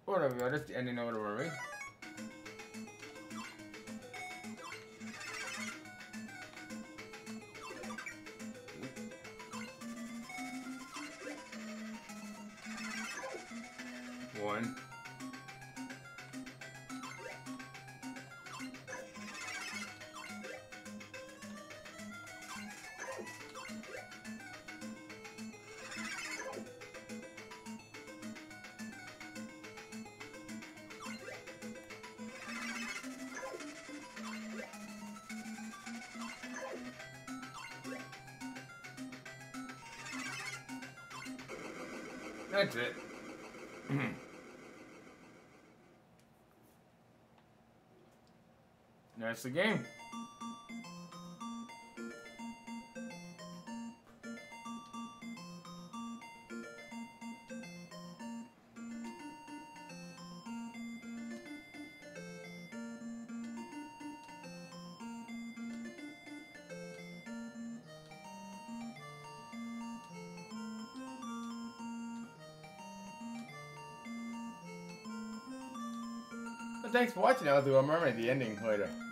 Oh, there we go. That's the ending of the Mermaid. One. That's it. That's the game. Well, thanks for watching. I'll do a Mermaid, the ending later.